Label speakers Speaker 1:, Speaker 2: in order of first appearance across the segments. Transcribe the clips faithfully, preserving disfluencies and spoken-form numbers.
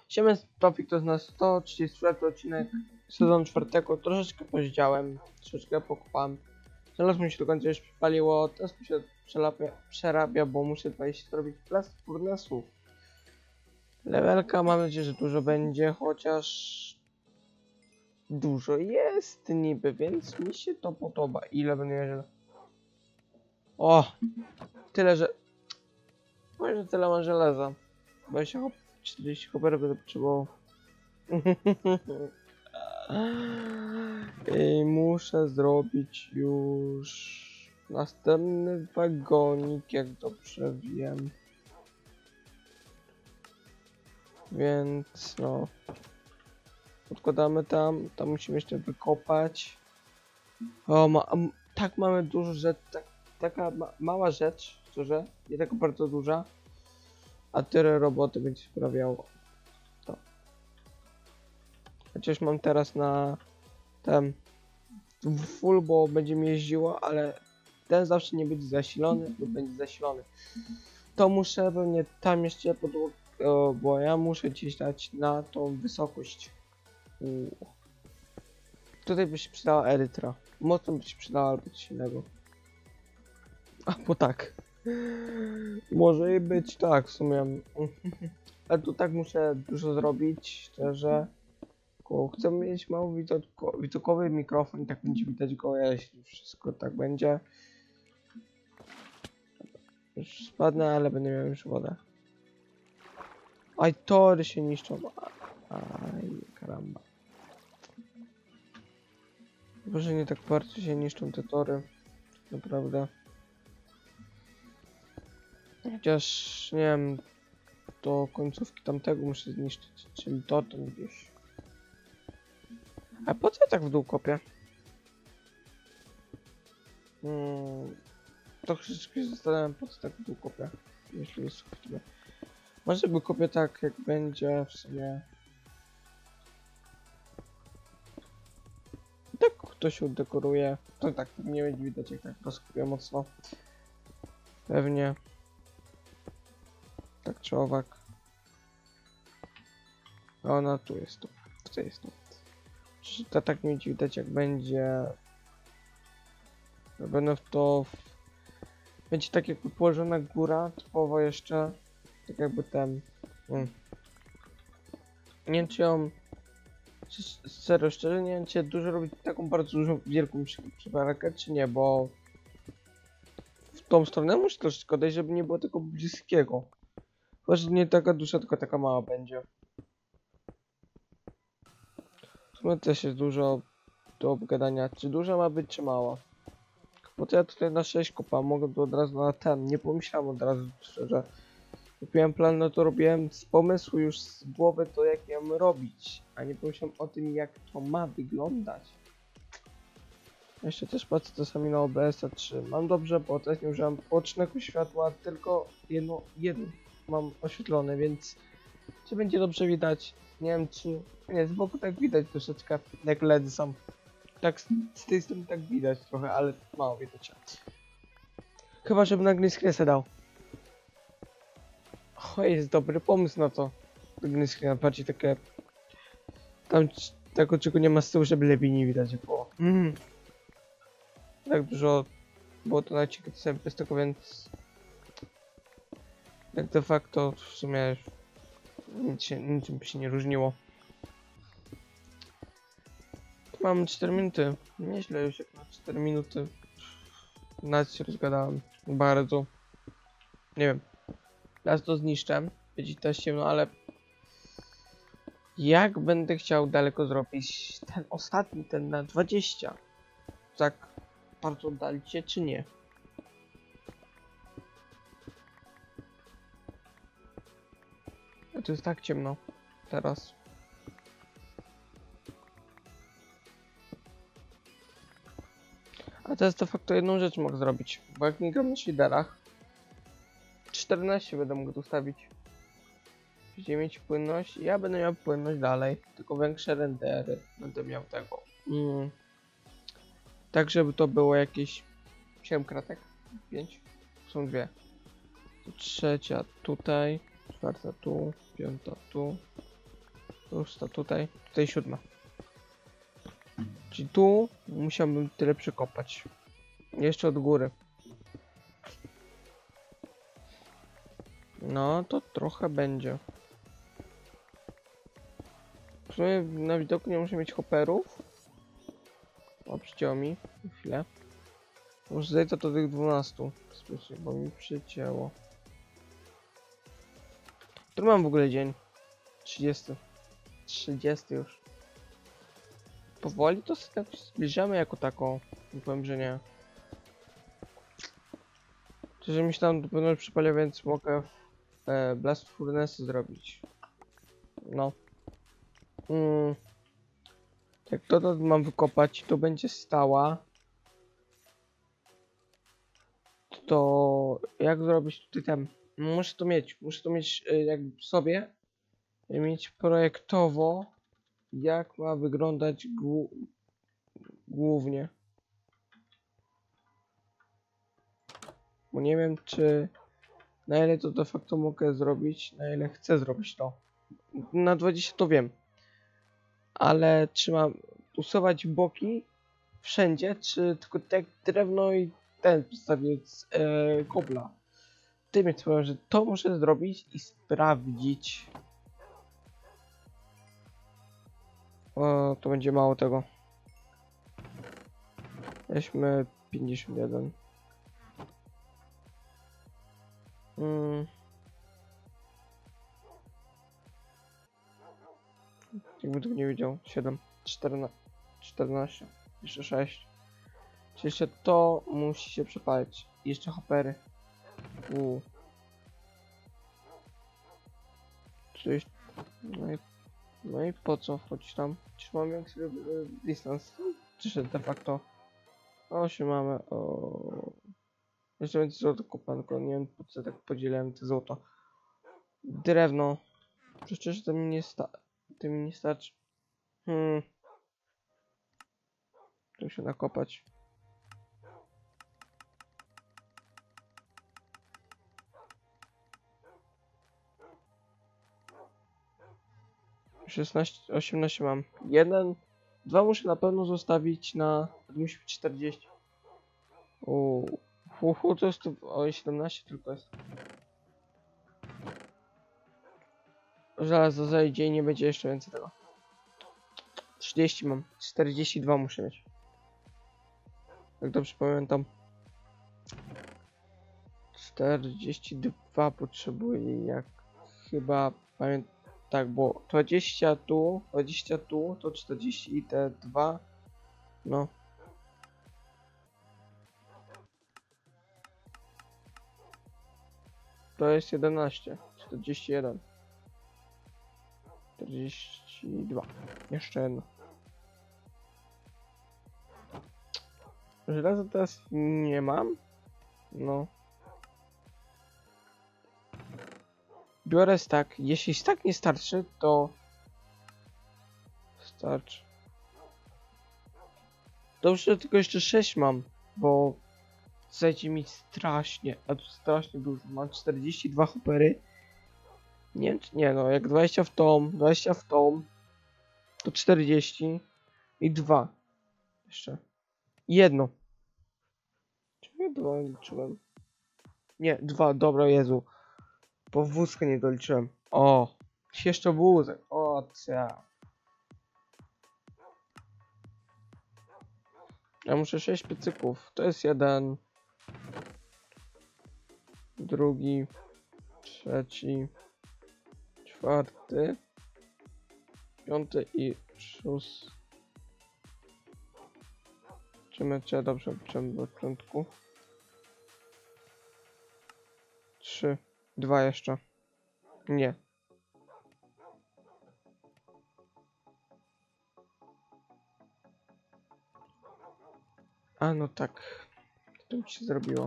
Speaker 1: Siema, Tofik, to jest na sto trzydziesty czwarty odcinek sezonu czwartego. Troszeczkę pozdziałem, troszeczkę pokopałem. Żelazko mi się do końca już przypaliło, teraz mi się przerabia, przerabia, bo muszę wejść zrobić plast furnesów. Levelka, mam nadzieję, że dużo będzie, chociaż dużo jest niby, więc mi się to podoba. Ile będę miał żelaza? O! Tyle, że... Powiem, że tyle mam żelaza. dwadzieścia hop, czterdzieści hoperów będę potrzebował. I muszę zrobić już następny wagonik, jak dobrze wiem. Więc no, odkładamy tam, tam musimy jeszcze wykopać. O, ma, tak mamy dużo rzeczy, tak, taka ma, mała rzecz, szczerze, nie taka bardzo duża, a tyle roboty będzie sprawiało. To. Chociaż mam teraz na ten full, bo będzie mi jeździło, ale ten zawsze nie będzie zasilony lub będzie zasilony. To muszę pewnie tam jeszcze podłogę, bo ja muszę gdzieś dać na tą wysokość. U. Tutaj by się przydała erytra. Mocno by się przydała albo coś innego. A bo tak. Może i być tak w sumie. Ale tu tak muszę dużo zrobić, szczerze. Chcę mieć mało widoko, widokowy mikrofon i tak będzie widać go, jeśli wszystko tak będzie. Już spadnę, ale będę miał już wodę. Aj, tory się niszczą. Aj, karamba. Boże, nie tak bardzo się niszczą te tory. Naprawdę. Chociaż, nie wiem, do końcówki tamtego muszę zniszczyć, czyli to tam gdzieś. A po co ja tak w dół kopię? Hmm, troszeczkę się zastanawiam, po co tak w dół kopię, jeśli jest chwilę. Może by kopię tak, jak będzie w sumie. Tak to się dekoruje. To tak nie będzie widać, jak tak rozkopię mocno. Pewnie. Tak czy owak. Ona tu jest to. Co jest to? To tak nie będzie widać, jak będzie. Będę w to. W... Będzie tak jakby położona góra, typowo jeszcze. Tak jakby ten. Hmm. Nie wiem, czy ją. Serio, szczerze nie wiem, czy dużo robić taką bardzo dużą, wielką przeparkę, czy nie, bo w tą stronę muszę troszeczkę dać, żeby nie było tego bliskiego. Chyba, że nie taka duża, tylko taka mała będzie. W sumie też jest dużo do obgadania, czy duża ma być, czy mała. Bo to ja tutaj na sześć kopam, mogę to od razu na ten, nie pomyślałem od razu, szczerze. Jak miałem plan, no to robiłem z pomysłu już z głowy to, jak ją robić, a nie pomyślałem o tym, jak to ma wyglądać. Jeszcze też patrzę czasami na O B S a trzy. Mam dobrze, bo teraz nie użyłem bocznego światła, tylko jedno, jedno mam oświetlone, więc czy będzie dobrze widać? Nie wiem, czy... Nie, z boku tak widać troszeczkę, jak L E D są. Tak z, z tej strony tak widać trochę, ale mało widać. Chyba, żeby na green screen dał. O, jest dobry pomysł na to. Green screen, bardziej takie... Tam tego, czego nie ma z tyłu, żeby lepiej nie widać było. Mm. Tak dużo było to na ciekawe sobie bez tego, więc... Tak de facto w sumie... Nic się, niczym by się nie różniło. Mam cztery minuty. Nieźle już jak na cztery minuty. Nawet się rozgadałem. Bardzo. Nie wiem. Teraz to zniszczę. Będzie też ciemno, ale... Jak będę chciał daleko zrobić ten ostatni, ten na dwadzieścia? Tak bardzo oddalić się, czy nie? To jest tak ciemno. Teraz. A teraz de facto jedną rzecz mogę zrobić. Bo jak nie gram na shaderach, czternaście będę mógł ustawić. Będziecie mieć płynność, ja będę miał płynność dalej, tylko większe rendery będę miał tego. Mm. Tak, żeby to było jakieś siedem kratek, pięć, są dwie. Trzecia tutaj, czwarta tu, piąta tu, Szósta tutaj, tutaj siódma. Czyli tu musiałbym tyle przekopać. Jeszcze od góry. No to trochę będzie. W sumie na widoku nie muszę mieć hopperów. O, przycięło mi. Chwilę. Może zejdę do tych dwunastu. Bezpiecznie, bo mi przycięło. Który mam w ogóle dzień? trzydziesty. trzydziesty już. Powoli to się tak zbliżamy jako taką. Nie powiem, że nie. Szczerze mi się tam do pewno przypala, więc mogę e, Blast Furnace zrobić. No. Mm. Jak to, to mam wykopać, to będzie stała. To jak zrobić tutaj tam? Muszę to mieć, muszę to mieć y, jakby w sobie. Mieć projektowo, jak ma wyglądać głu głównie. Bo nie wiem, czy na ile to de facto mogę zrobić, na ile chcę zrobić to. Na dwadzieścia to wiem. Ale czy mam usuwać boki wszędzie, czy tylko tak drewno i ten przedstawić z e, kobla. Tym jest powiem, że to muszę zrobić i sprawdzić. O, to będzie mało tego. Weźmy pięćdziesiąt jeden. Hmm. Jakby tego nie widział. siedem, czternaście, czternaście, jeszcze sześć. Czyli jeszcze to musi się przepalić. I jeszcze hoppery. Uuu. Czyli... No i... No i po co wchodzić tam? Czy mam większy y, dystans? Czy de facto? osiem mamy. O... Jeszcze więcej złoto kupanko. Nie wiem po co tak podzieliłem te złoto. Drewno. Przecież to mi nie sta... To mi nie starczy. Hmm. Tu się nakopać. szesnaście, osiemnaście mam. Jeden, dwa muszę na pewno zostawić na... Musi być czterdzieści. Uuu. Uhu, to jest tu... O, siedemnaście tylko jest. Zaraz zajdzie i nie będzie jeszcze więcej tego. trzydzieści mam. czterdzieści dwa muszę mieć. Jak dobrze pamiętam. czterdzieści dwa potrzebuję, jak chyba pamiętam. Tak, bo dwadzieścia tu, dwadzieścia tu, to czterdzieści i te dwa. No. To jest jedenaście. czterdzieści jeden. czterdzieści dwa. Jeszcze jedno. Żelaza teraz nie mam. No. Biorę stack. Jeśli stack nie starczy, to... Starczy. Dobrze, tylko jeszcze sześć mam, bo... Zajdzie mi strasznie, a tu strasznie dużo. Mam czterdzieści dwa hoppery. Nie, nie no, jak dwadzieścia w tą, dwadzieścia w tą, to czterdzieści i dwa. Jeszcze. Jedno. Czy ja dwa liczyłem? Nie, dwa, dobra, Jezu. Bo wózkę nie doliczyłem. O, jeszcze wózek. O, cia. Ja muszę sześć piecyków. To jest jeden. Drugi. Trzeci. Czwarty. Piąty i szósty. Czy my cię dobrze liczyłem do początku? Trzy. Dwa jeszcze. Nie. A no tak. To mi się zrobiło.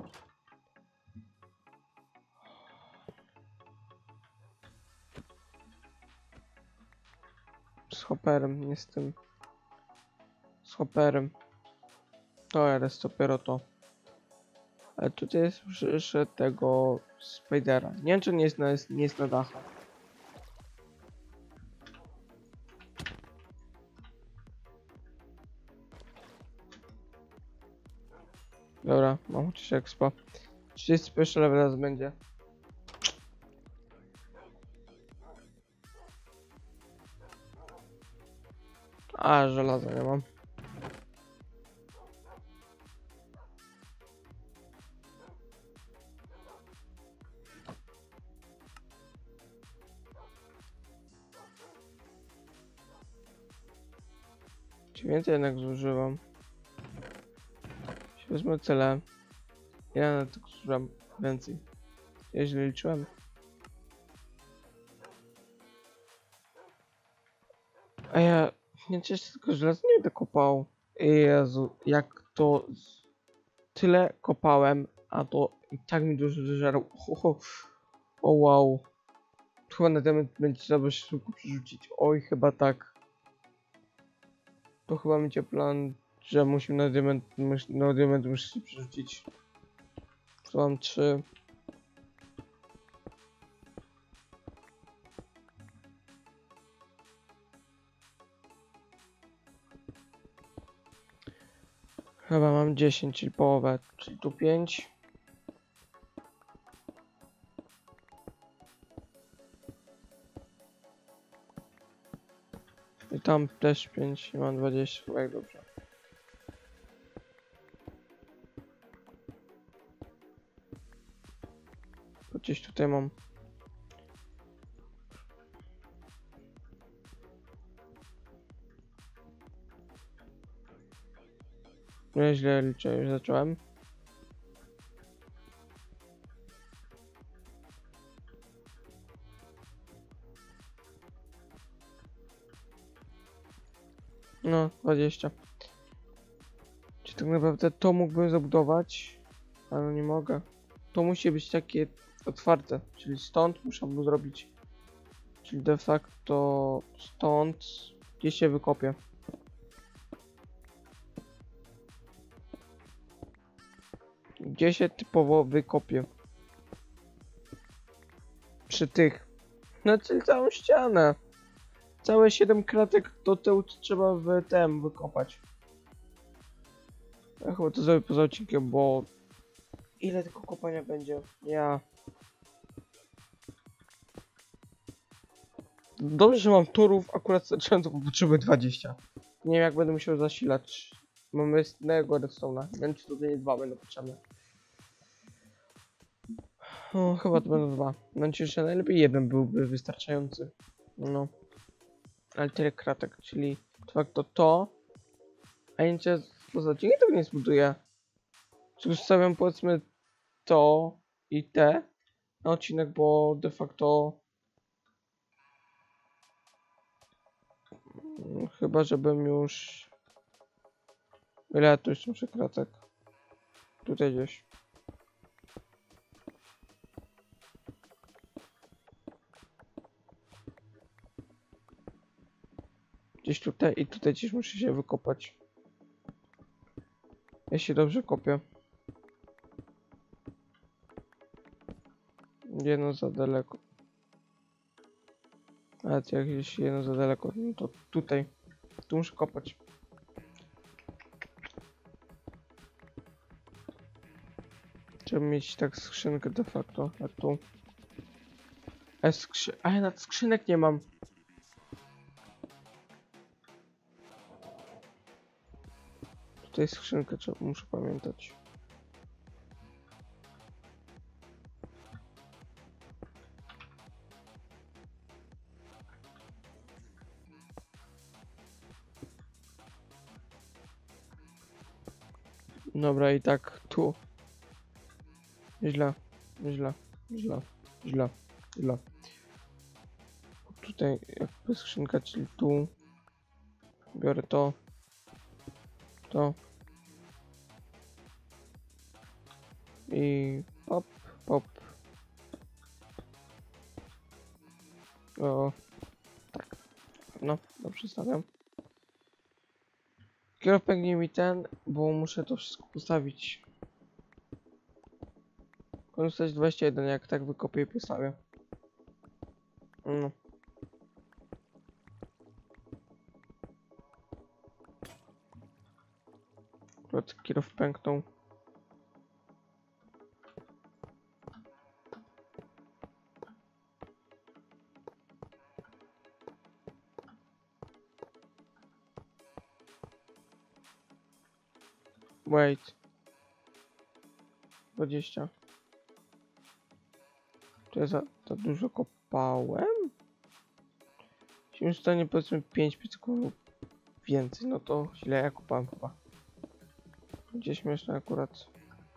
Speaker 1: Z hopperem, nie z tym. Z hopperem. To jest dopiero to. Ale tutaj jest jeszcze tego Spidera. Nie wiem, czy nie jest na, nie jest na dachu. Dobra, mam chociaż expo. trzydzieści pierwszy level raz będzie. A, żelaza nie mam. Czy więcej jednak zużywam? Jeśli wezmę tyle. Ja na to zużywam więcej. Ja źle liczyłem. A ja nie cieszę tylko żelazo nie będę kopał. Jezu, jak to z... tyle kopałem, a to i tak mi dużo zeżarł. O, o wow. Chyba na temat będzie trzeba się szybko przerzucić. Oj, chyba tak. To chyba będzie plan, że musimy na diament, na diament muszę się przerzucić. Tu mam trzy. Chyba mam dziesięć, czyli połowę, czyli tu pięć. I tam też pięć i mam dwadzieścia, chyba jak dobrze. Bo gdzieś tutaj mam. Nie źle liczę, już zacząłem. No, dwadzieścia. Czy tak naprawdę to mógłbym zabudować? Ale nie mogę. To musi być takie otwarte, czyli stąd muszę mu zrobić. Czyli de facto stąd gdzieś się wykopię. Gdzie się typowo wykopię? Przy tych. No czyli całą ścianę. Całe siedem kratek do tyłu trzeba w tem wykopać. Ja chyba to zrobię poza odcinkiem, bo... Ile tylko kopania będzie? Ja... Dobrze, że mam torów, akurat zacząłem to potrzebuję dwadzieścia. Nie wiem jak będę musiał zasilać. Mamy jednego redstone'a. Nie wiem czy tutaj nie dwa będą potrzebne. O, chyba to będą dwa. Znaczy, że najlepiej jeden byłby wystarczający. No. Ale tyle kratek, czyli de facto to. A nic poza odcinkiem tego nie zbuduję. Czyli stawiam powiedzmy to i te na odcinek, bo de facto chyba żebym już... Ile tu jeszcze muszę kratek? Tutaj gdzieś. Gdzieś tutaj i tutaj gdzieś muszę się wykopać. Ja się dobrze kopię. Jedno za daleko. Ale jak gdzieś jedno za daleko, no to tutaj. Tu muszę kopać. Trzeba mieć tak skrzynkę de facto, jak tu. A, skrzy... A ja nad skrzynek nie mam. Tutaj skrzynkę trzeba, muszę pamiętać. Dobra, i tak tu. Źle, źle, źle, źle, źle. Tutaj jakby skrzynka, czyli tu. Biorę to. To. I pop, pop. O, tak. No, dobrze stawiam. Kierownik pęknie mi ten, bo muszę to wszystko postawić. Powinno dwadzieścia jeden, jak tak wykopię i postawię. No. Akurat kierownik pęknął. Wait. dwadzieścia. Czy ja za, za dużo kopałem? Jeśli w stanie powiedzmy pięć piecyków więcej, no to źle ja kopałem chyba. Gdzie śmieszne akurat.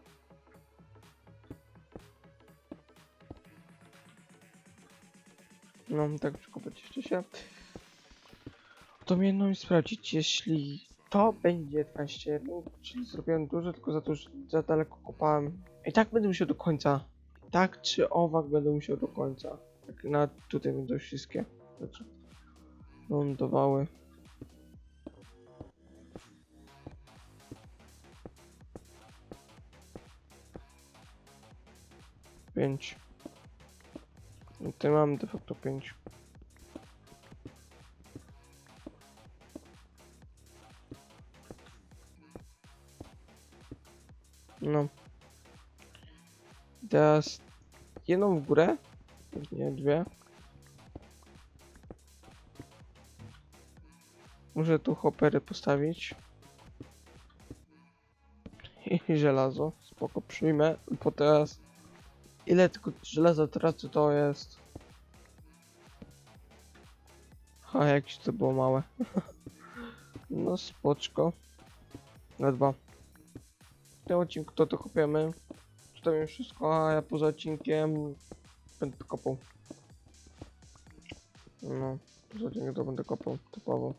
Speaker 1: No, tak przekopać jeszcze się. To mnie jedno mi sprawdzić, jeśli to będzie dwadzieścia jeden, czyli zrobiłem dużo, tylko za to, że za daleko kopałem. I tak będę musiał do końca. Tak czy owak będę musiał do końca. Tak na tutaj będą wszystkie rzeczy lądowały. pięć. I tutaj mam de facto pięć. No. Teraz jedną w górę. Nie, dwie. Muszę tu hoppery postawić. I żelazo. Spoko, przyjmę. Bo teraz... Ile tylko żelaza tracę, to jest... A jakieś to było małe. No spoczko. Na dwa. W tym odcinku to to kopiemy. Zostawiam wszystko, a ja poza odcinkiem będę kopał. No, poza odcinkiem to będę kopał typowo.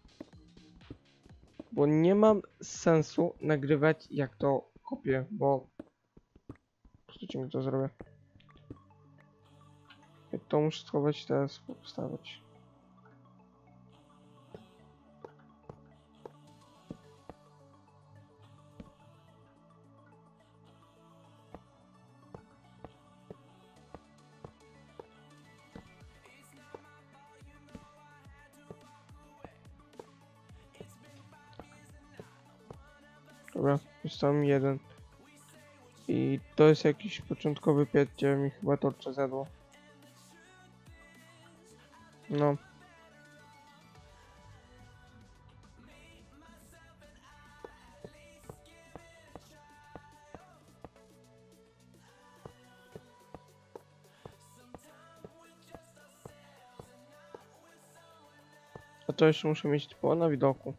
Speaker 1: Bo nie mam sensu nagrywać jak to kopię, bo poza odcinkiem to zrobię. I to muszę schować teraz, postawić. Dobra, jest tam jeden. I to jest jakiś początkowy piec, gdzie mi chyba torcze zjadło. No. A to jeszcze muszę mieć typowo na widoku.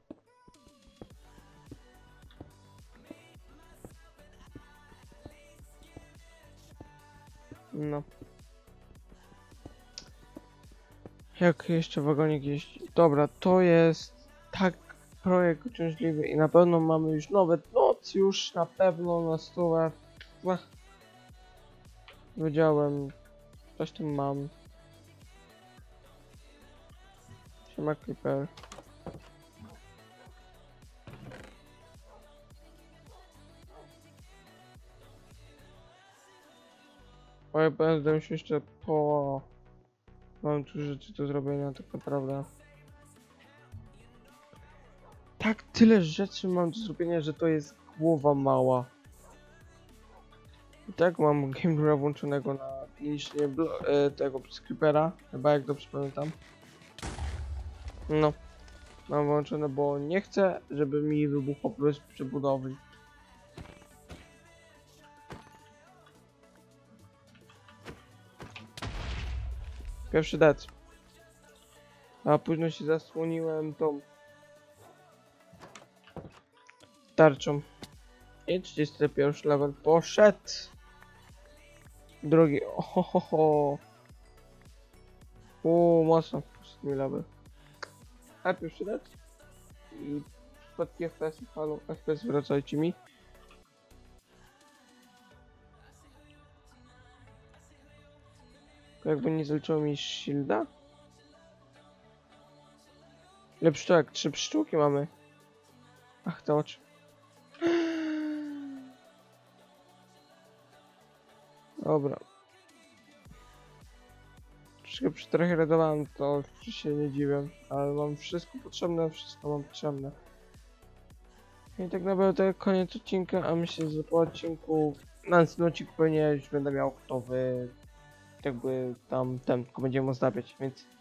Speaker 1: No. Jak jeszcze wagonik jeździ? Dobra, to jest tak projekt uciążliwy i na pewno mamy już nowe noc, już na pewno na stówę. Wiedziałem, coś tam mam. Siema Creeper. Oj, będę się jeszcze po... Mam tu rzeczy do zrobienia tak naprawdę. Tak tyle rzeczy mam do zrobienia, że to jest głowa mała. I tak mam Game włączonego na niżnie e, tego Creepera, chyba jak dobrze pamiętam. No, mam włączone, bo nie chcę, żeby mi wybuchło bez przebudowy. Pierwszy dead. A później się zasłoniłem tą tarczą. I trzydziesty pierwszy level poszedł. Drugi. Ohohoho. Uuu, mocno. Ostatni level. A pierwszy dead. I spadki F P S, halo, F P S, wracajcie mi. Jakby nie zaliczyło mi shielda. Ile pszczółek? Trzy pszczółki mamy. Ach, to oczy. Dobra. Troszkę przy trochę redowałem, to się nie dziwię. Ale mam wszystko potrzebne, wszystko mam potrzebne. I tak naprawdę koniec odcinka, a myślę, że po odcinku na następnym odcinku pewnie już będę miał gotowy jakby tam ten, tylko będziemy ozdabiać, więc